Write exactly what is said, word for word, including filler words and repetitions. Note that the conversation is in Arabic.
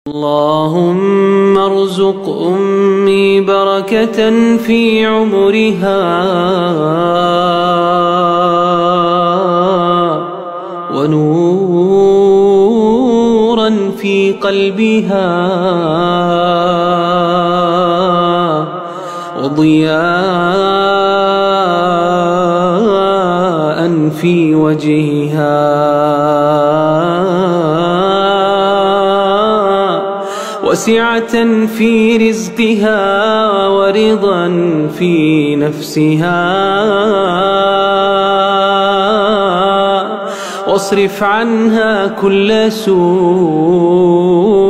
اللهم ارزق أمي بركة في عمرها ونورا في قلبها وضياء في وجهها وسعة في رزقها ورضا في نفسها واصرف عنها كل سوء